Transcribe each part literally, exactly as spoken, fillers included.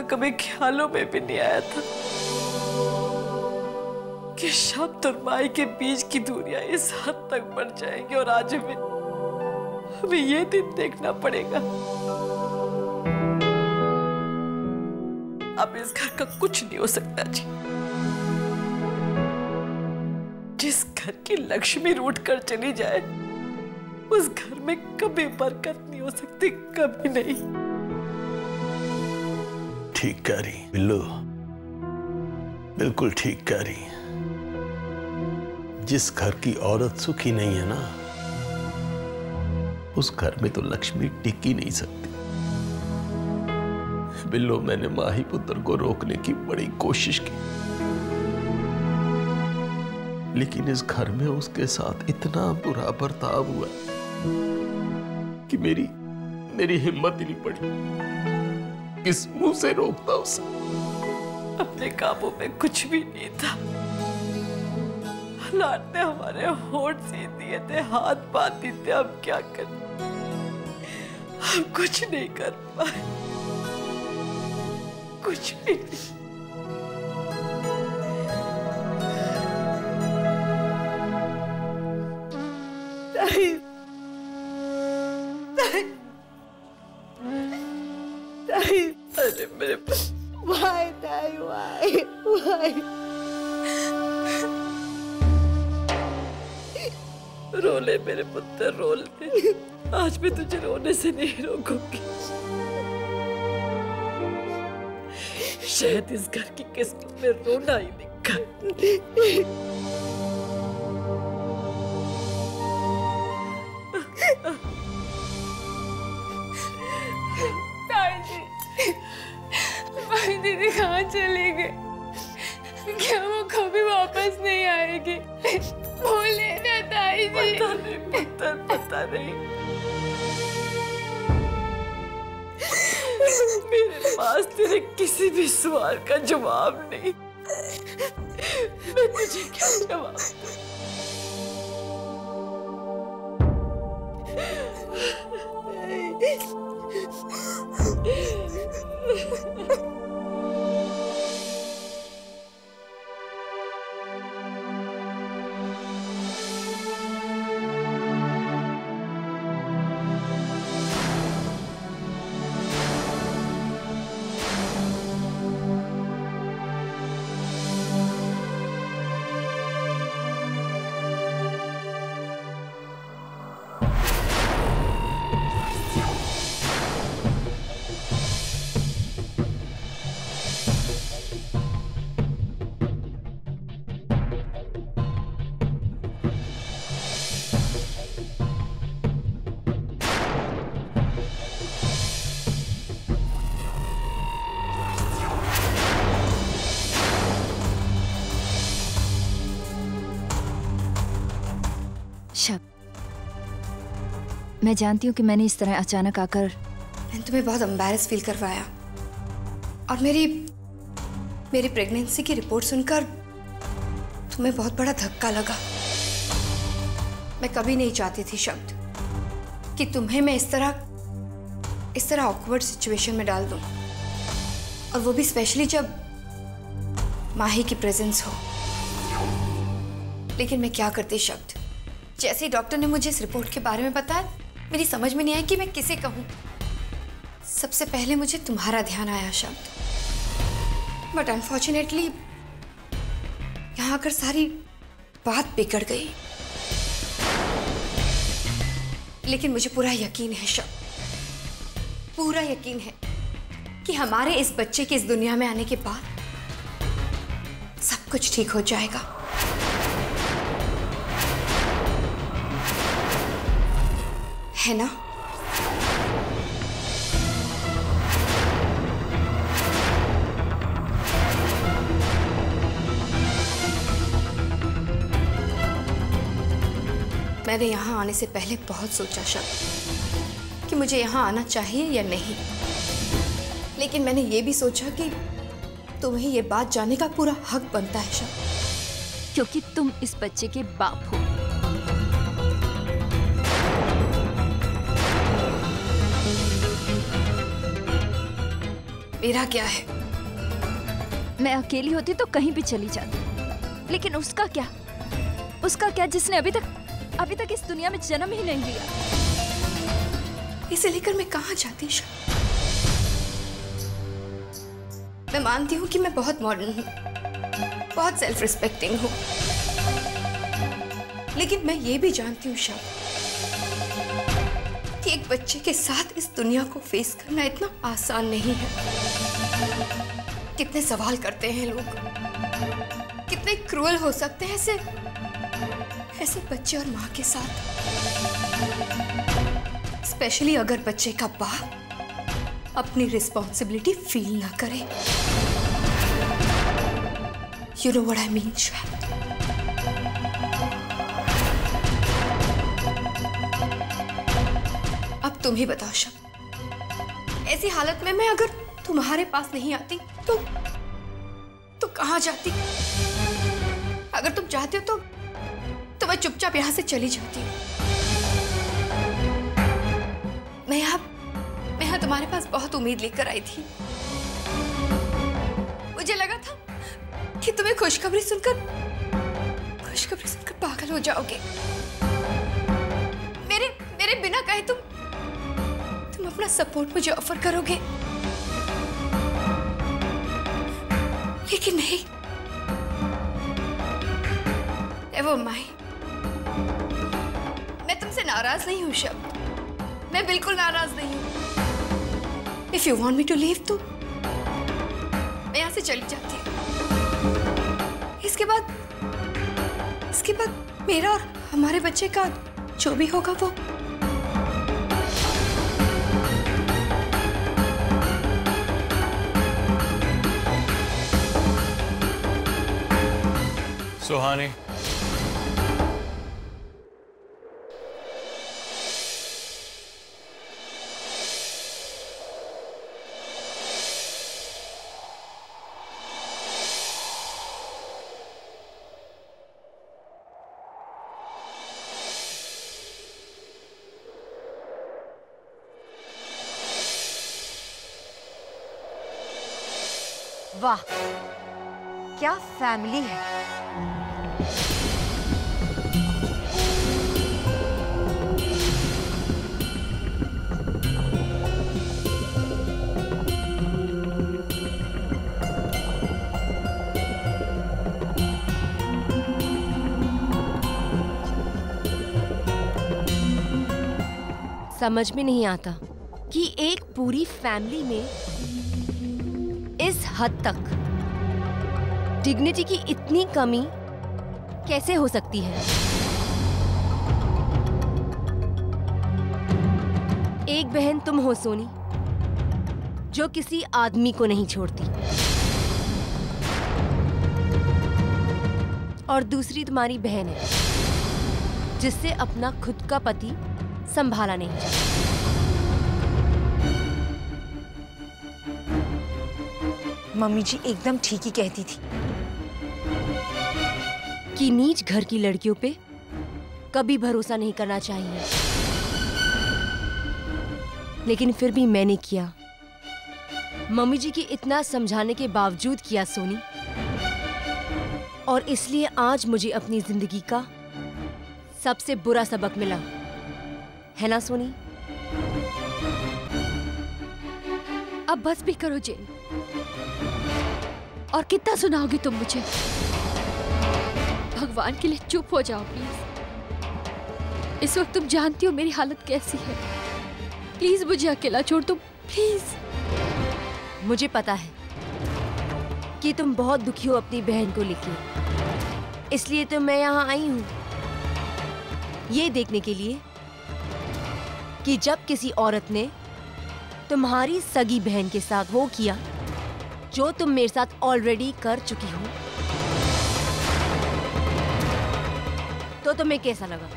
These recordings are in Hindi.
कभी ख्यालों में भी नहीं आया था कि शब्द और माई के बीच की दूरियां इस हद तक बढ़ जाएंगी और आज हमें हमें ये दिन देखना पड़ेगा। अब इस घर का कुछ नहीं हो सकता जी। जिस घर की लक्ष्मी रूठ कर चली जाए उस घर में कभी बरकत नहीं हो सकती, कभी नहीं। ठीक कह रही बिल्लू, बिल्कुल ठीक कह रही। जिस घर की औरत सुखी नहीं है ना, उस घर में तो लक्ष्मी टिक ही नहीं सकती। बिल्लू, मैंने माही पुत्र को रोकने की बड़ी कोशिश की, लेकिन इस घर में उसके साथ इतना बुरा बर्ताव हुआ कि मेरी मेरी हिम्मत ही नहीं पड़ी। किस मुंह से रोकता उसे? अपने काबू में कुछ भी नहीं था। हालात ने हमारे होठ सीध दिए थे, हाथ बांध दिए थे। अब क्या करें? हम कुछ नहीं कर पाए, कुछ भी नहीं। नहीं, नहीं, नहीं, अरे मेरे पास Why, Dai? Why? Why? रो ले मेरे पुत्र, रो ले। आज मैं तुझे रोने से नहीं रोकूंगी। शायद इस घर की किस्मत में रोना ही लिखा। ताई जी, माही दीदी कहाँ चली गई? क्या वो कभी वापस नहीं आएगी? बोले ना ताई जी। पता नहीं पुत्र, पता नहीं। मेरे पास तेरे किसी भी सवाल का जवाब नहीं। मैं तुझे क्या जवाब दूं? मैं जानती हूँ कि मैंने इस तरह अचानक आकर मैंने तुम्हें बहुत एम्बैरेस फील करवाया, और मेरी मेरी प्रेगनेंसी की रिपोर्ट सुनकर तुम्हें बहुत बड़ा धक्का लगा। मैं कभी नहीं चाहती थी शब्द कि तुम्हें मैं इस तरह इस तरह ऑकवर्ड सिचुएशन में डाल दूं, और वो भी स्पेशली जब माही की प्रेजेंस हो। लेकिन मैं क्या करती शब्द? जैसे ही डॉक्टर ने मुझे इस रिपोर्ट के बारे में बताया, मेरी समझ में नहीं आई कि मैं किसे कहूं। सबसे पहले मुझे तुम्हारा ध्यान आया शब्द, बट अनफॉर्चुनेटली यहां आकर सारी बात बिगड़ गई। लेकिन मुझे पूरा यकीन है शब्द, पूरा यकीन है कि हमारे इस बच्चे के इस दुनिया में आने के बाद सब कुछ ठीक हो जाएगा। है ना? मैंने यहाँ आने से पहले बहुत सोचा शब्द कि मुझे यहाँ आना चाहिए या नहीं, लेकिन मैंने ये भी सोचा कि तुम्हें ये बात जानने का पूरा हक बनता है शब्द, क्योंकि तुम इस बच्चे के बाप हो। मेरा क्या है? मैं अकेली होती तो कहीं भी चली जाती, लेकिन उसका क्या? उसका क्या जिसने अभी तक अभी तक इस दुनिया में जन्म ही नहीं लिया? इसे लेकर मैं कहाँ जाती ईशा? मैं मानती हूँ कि मैं बहुत मॉडर्न हूँ, बहुत सेल्फ रिस्पेक्टिंग हूँ, लेकिन मैं ये भी जानती हूँ ईशा कि एक बच्चे के साथ इस दुनिया को फेस करना इतना आसान नहीं है। कितने सवाल करते हैं लोग, कितने क्रूअल हो सकते हैं ऐसे ऐसे बच्चे और माँ के साथ, स्पेशली अगर बच्चे का बाप अपनी रिस्पॉन्सिबिलिटी फील ना करे। You know what I mean Shweta? अब तुम ही बताओ शब, ऐसी हालत में मैं अगर तुम्हारे पास नहीं आती तो तो कहाँ जाती? अगर तुम चाहते हो तो तो मैं चुपचाप यहाँ से चली जाती हूँ। मैं यहाँ मैं यहाँ तुम्हारे पास बहुत उम्मीद लेकर आई थी। मुझे लगा था कि तुम्हें खुशखबरी सुनकर खुशखबरी सुनकर पागल हो जाओगे। मेरे मेरे बिना कहे तुम तुम अपना सपोर्ट मुझे ऑफर करोगे, लेकिन नहीं। नेवर माइंड, मैं तुमसे नाराज नहीं हूँ शब्द, मैं बिल्कुल नाराज नहीं हूँ। If you want me to leave तो मैं यहाँ से चली जाती हूँ। इसके बाद इसके बाद मेरा और हमारे बच्चे का जो भी होगा वो सुहानी, वाह, क्या फैमिली है। समझ में नहीं आता कि एक पूरी फैमिली में इस हद तक डिग्निटी की इतनी कमी कैसे हो सकती है। एक बहन तुम हो सोनी, जो किसी आदमी को नहीं छोड़ती, और दूसरी तुम्हारी बहन है जिससे अपना खुद का पति संभाला नहीं जाता। मम्मी जी एकदम ठीक ही कहती थी कि नीच घर की लड़कियों पे कभी भरोसा नहीं करना चाहिए, लेकिन फिर भी मैंने किया। मम्मी जी की इतना समझाने के बावजूद किया सोनी, और इसलिए आज मुझे अपनी जिंदगी का सबसे बुरा सबक मिला है ना सोनी? अब बस भी करो जेन, और कितना सुनाओगी तुम मुझे? भगवान के लिए चुप हो जाओ प्लीज। इस वक्त तुम जानती हो मेरी हालत कैसी है। प्लीज मुझे अकेला छोड़ दो प्लीज। मुझे पता है कि तुम बहुत दुखी हो अपनी बहन को लेकर, इसलिए तो मैं यहाँ आई हूँ ये देखने के लिए कि जब किसी औरत ने तुम्हारी सगी बहन के साथ वो किया जो तुम मेरे साथ ऑलरेडी कर चुकी हो, तो तुम्हें कैसा लगा?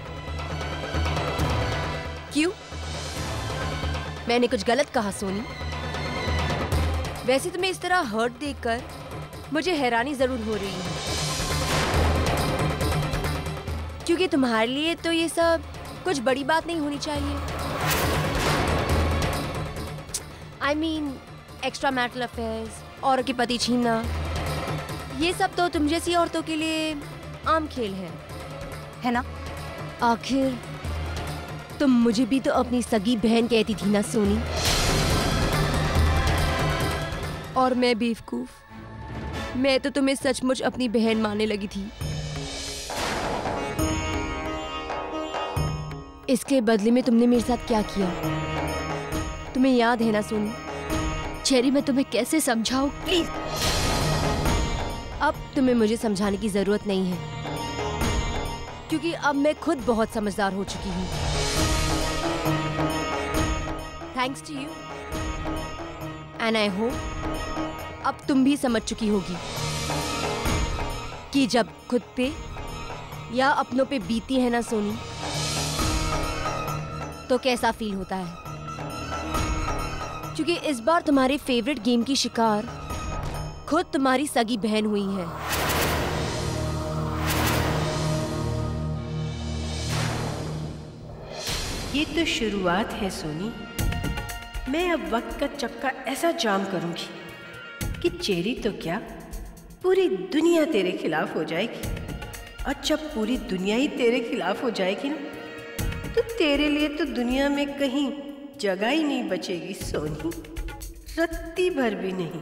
क्यों? मैंने कुछ गलत कहा सोनी? वैसे तुम्हें इस तरह हर्ट देखकर मुझे हैरानी जरूर हो रही है, क्योंकि तुम्हारे लिए तो ये सब कुछ बड़ी बात नहीं होनी चाहिए। I I mean mean, extra marital affairs, औरों के पति छीनना, ये सब तो तुम जैसी औरतों के लिए आम खेल है, है ना? आखिर तुम मुझे भी तो अपनी सगी बहन कहती थी ना सोनी। और मैं बेवकूफ, मैं तो तुम्हें सचमुच अपनी बहन मानने लगी थी। इसके बदले में तुमने मेरे साथ क्या किया, तुम्हें याद है ना सोनी? चेरी, मैं तुम्हें कैसे समझाऊं? प्लीज, अब तुम्हें मुझे समझाने की जरूरत नहीं है, क्योंकि अब मैं खुद बहुत समझदार हो चुकी हूँ। Thanks to you, and I hope अब तुम भी समझ चुकी होगी कि जब खुद पे या अपनों पे बीती है ना सोनी, तो कैसा फील होता है। क्योंकि इस बार तुम्हारे फेवरेट गेम की शिकार खुद तुम्हारी सगी बहन हुई है। ये तो शुरुआत है सोनी। मैं अब वक्त का चक्का ऐसा जाम करूंगी कि चेरी तो क्या, पूरी दुनिया तेरे खिलाफ हो जाएगी। और जब पूरी दुनिया ही तेरे खिलाफ हो जाएगी ना, तो तेरे लिए तो दुनिया में कहीं जगह ही नहीं बचेगी सोनी, रत्ती भर भी नहीं।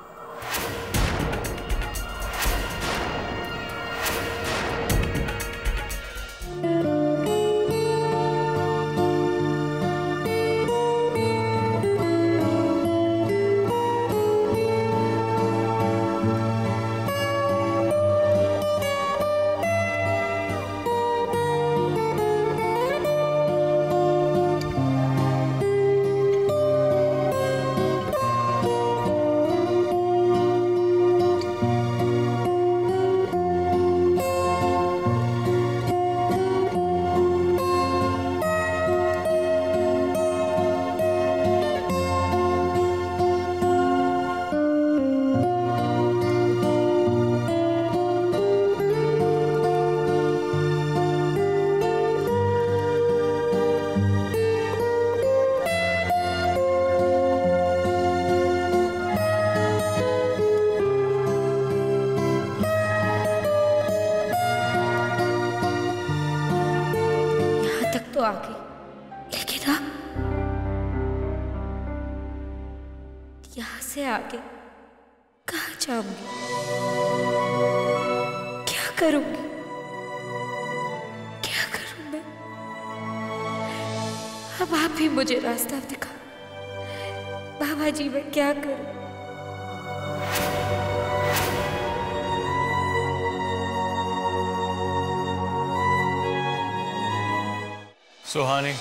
तो आ गई, लेकिन अब यहाँ से आगे कहाँ जाऊंगी, क्या करूंगी, क्या करूं मैं? अब आप ही मुझे रास्ता दिखा बाबा जी, मैं क्या करूं? सुहानी,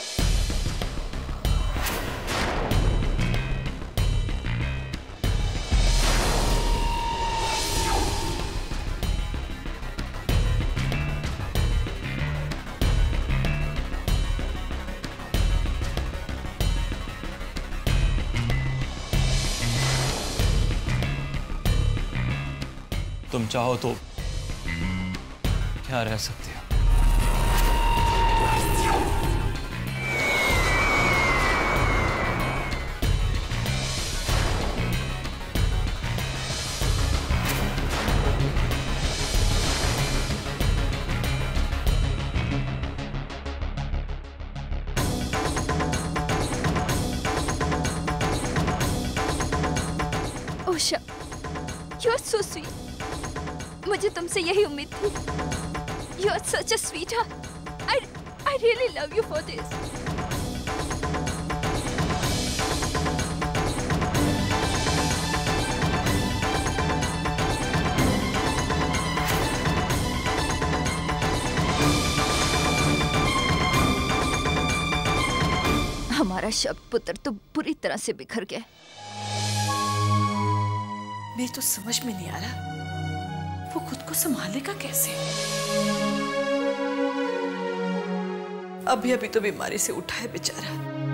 तुम चाहो तो क्या रह सकते हो? ओशा, you are so sweet. मुझे तुमसे यही उम्मीद थी। You are such a sweetheart. I, I really love you for this. हमारा शब्द पुत्र तो बुरी तरह से बिखर गया। मेरी तो समझ में नहीं आ रहा वो खुद को संभालेगा कैसे। अभी अभी तो बीमारी से उठा है बेचारा,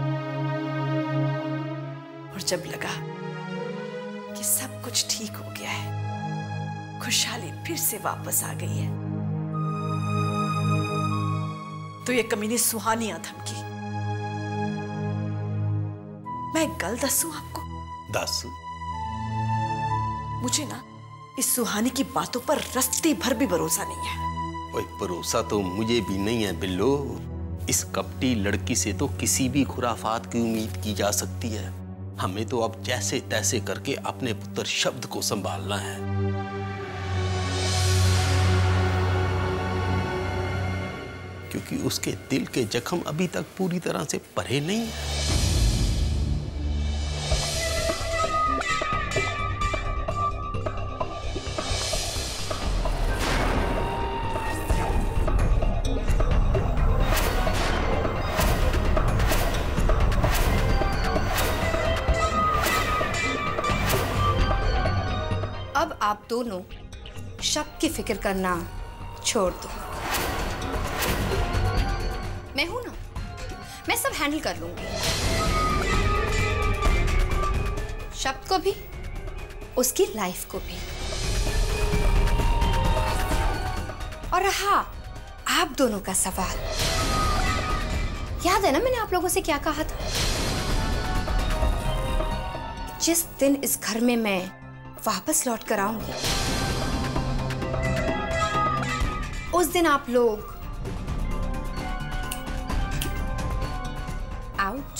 और जब लगा कि सब कुछ ठीक हो गया है, खुशहाली फिर से वापस आ गई है, तो ये कमीनी सुहानी आ धमकी। मैं गल दसूं आपको? दस मुझे ना इस सुहानी की बातों पर रस्ते भर भी भरोसा नहीं है। ओए, भरोसा तो मुझे भी नहीं है बिल्लो। इस कपटी लड़की से तो किसी भी खुराफात की उम्मीद की जा सकती है। हमें तो अब जैसे तैसे करके अपने पुत्र शब्द को संभालना है। क्योंकि उसके दिल के जख्म अभी तक पूरी तरह से भरे नहीं है। अब आप दोनों शब्द की फिक्र करना छोड़ दो। मैं हूं ना, मैं सब हैंडल कर लूंगी। शब्द को भी, उसकी लाइफ को भी। और रहा आप दोनों का सवाल, याद है ना मैंने आप लोगों से क्या कहा था? जिस दिन इस घर में मैं वापस लौट कर आऊंगी, उस दिन आप लोग आउट।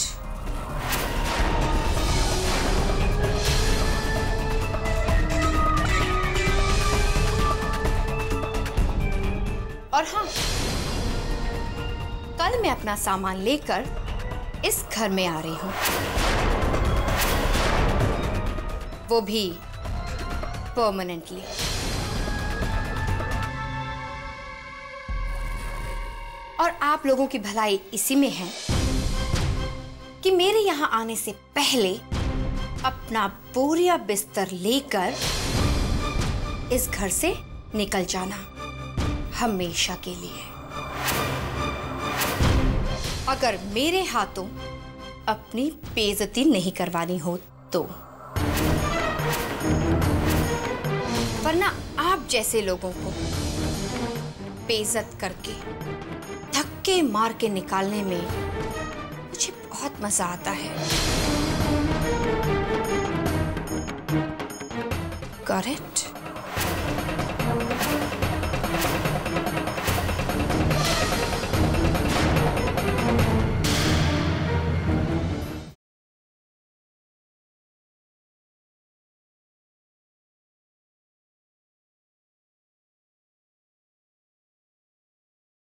और हाँ, कल मैं अपना सामान लेकर इस घर में आ रही हूं, वो भी परमानेंटली। और आप लोगों की भलाई इसी में है कि मेरे यहां आने से पहले अपना बोरिया बिस्तर लेकर इस घर से निकल जाना, हमेशा के लिए। अगर मेरे हाथों अपनी बेइज्जती नहीं करवानी हो तो, वरना आप जैसे लोगों को बेइज्जत करके धक्के मार के निकालने में मुझे बहुत मजा आता है। Got it?